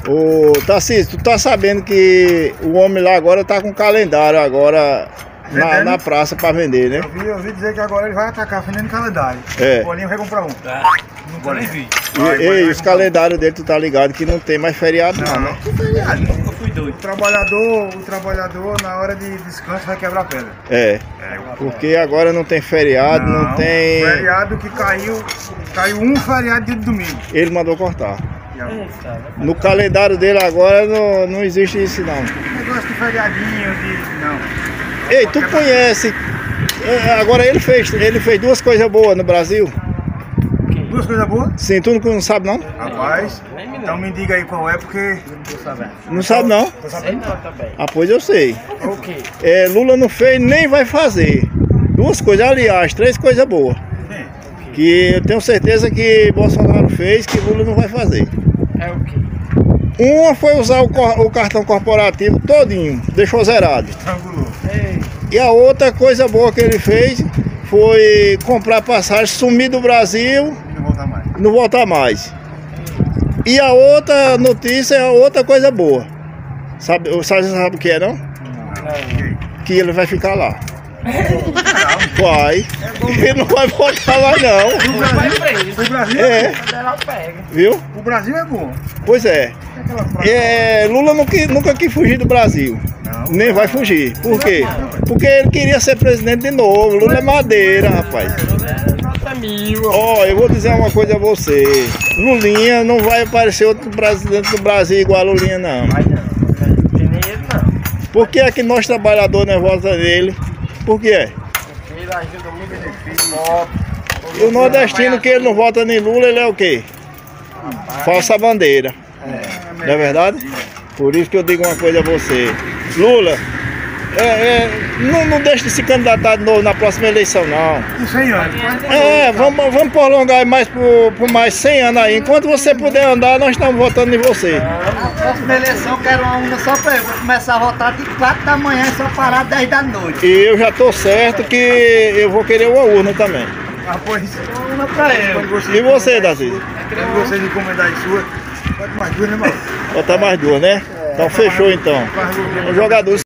Ô, Tarcísio, tu tá sabendo que o homem lá agora tá com calendário agora na praça pra vender, né? Eu vi dizer que agora ele vai atacar vendendo calendário. É. O Bolinha vai comprar um. Nunca nem vi. Ei, os calendários dele, tu tá ligado que não tem mais feriado não, né? Que feriado. Nunca fui doido. O trabalhador na hora de descanso vai quebrar pedra. É, porque agora não tem feriado, não tem... Feriado que caiu um feriado de domingo. Ele mandou cortar. Eita, No calendário dele agora não existe isso não. Negócio de feriadinho, não. Ei, tu conhece... Agora ele fez duas coisas boas no Brasil. Duas coisas boas? Sim, tu não sabe não? Rapaz, então me diga aí qual é, porque... Não sabe não? Tô sabendo não. também. Ah, pois eu sei. O quê? Lula não fez nem vai fazer. Duas coisas, aliás, três coisas boas. Que eu tenho certeza que Bolsonaro fez, que Lula não vai fazer. É o quê? Uma foi usar o cartão corporativo todinho, deixou zerado. Estrangulou. E a outra coisa boa que ele fez foi comprar passagem, sumir do Brasil, E não voltar mais. não voltar mais. E a outra notícia é outra coisa boa. Sabe o que é não? Que ele vai ficar lá. Vai. Ele não vai voltar lá não. Vai preso. O Brasil É, Quando ela pega. viu? O Brasil é bom. Pois é. Aquela frase. Lula nunca quis fugir do Brasil. Não. Nem vai fugir. Por quê? Porque ele queria ser presidente de novo. Lula é madeira, rapaz. Nota 1000. Ó, eu vou dizer uma coisa a você. Lulinha não vai aparecer outro presidente do Brasil igual a Lulinha, não. Vai não. Não tem nem ele não. Por que é que nós trabalhadores não votamos nele? Por que é? Ele ajuda muito ele. E o nordestino que ele não vota nem Lula, ele é o quê? Falsa bandeira. Não é verdade? Por isso que eu digo uma coisa a você. Lula, não deixe de se candidatar de novo na próxima eleição, não. Com 100 anos. Vamos prolongar mais por mais 100 anos aí. Enquanto você puder andar, nós estamos votando em você. Na próxima eleição eu quero uma urna só pra eu. Vou começar a votar de 4 da manhã e só parar 10 da noite. E eu já estou certo que eu vou querer uma urna também. Ah, pois. Uma urna pra eu. E você, Darcy? Quando vocês encomendar as suas, pode mais duas, né, mano? Botar mais duas, né? Então fechou então. Faz o- O jogador